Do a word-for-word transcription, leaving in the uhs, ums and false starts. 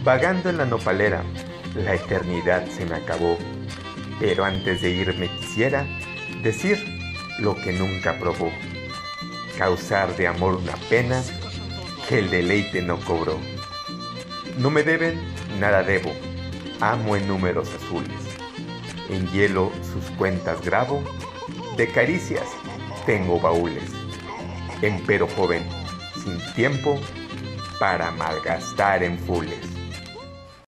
Vagando en la nopalera, la eternidad se me acabó. Pero antes de irme quisiera decir lo que nunca probó. Causar de amor una pena que el deleite no cobró. No me deben, nada debo. Amo en números azules. En hielo sus cuentas grabo. De caricias tengo baúles. Empero joven, sin tiempo para malgastar en fules.